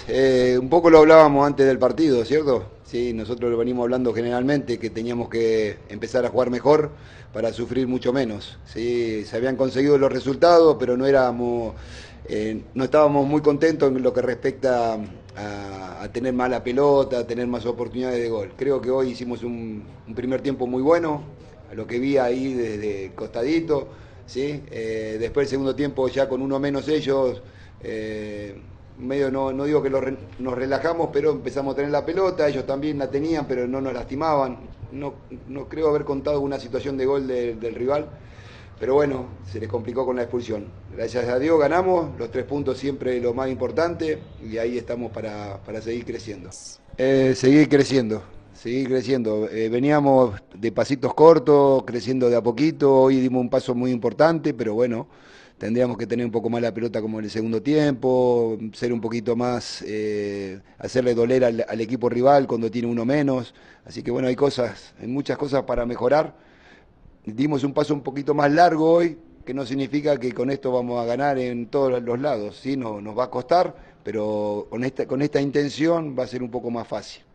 Un poco lo hablábamos antes del partido, ¿cierto? Sí, nosotros lo venimos hablando generalmente, que teníamos que empezar a jugar mejor para sufrir mucho menos. Sí, se habían conseguido los resultados, pero no estábamos muy contentos en lo que respecta a tener más la pelota, a tener más oportunidades de gol. Creo que hoy hicimos un primer tiempo muy bueno, a lo que vi ahí desde costadito, ¿sí? Después el segundo tiempo ya con uno menos ellos, medio no digo que nos relajamos, pero empezamos a tener la pelota, ellos también la tenían, pero no nos lastimaban. No creo haber contado una situación de gol del rival, pero bueno, se les complicó con la expulsión. Gracias a Dios ganamos, los 3 puntos siempre lo más importante, y ahí estamos para seguir creciendo. Seguir creciendo, seguir creciendo. Veníamos de pasitos cortos, creciendo de a poquito. Hoy dimos un paso muy importante, pero bueno, tendríamos que tener un poco más la pelota como en el segundo tiempo, ser un poquito más, hacerle doler al equipo rival cuando tiene uno menos. Así que bueno, hay muchas cosas para mejorar. Dimos un paso un poquito más largo hoy, que no significa que con esto vamos a ganar en todos los lados, ¿sí? Nos va a costar, pero con esta intención va a ser un poco más fácil.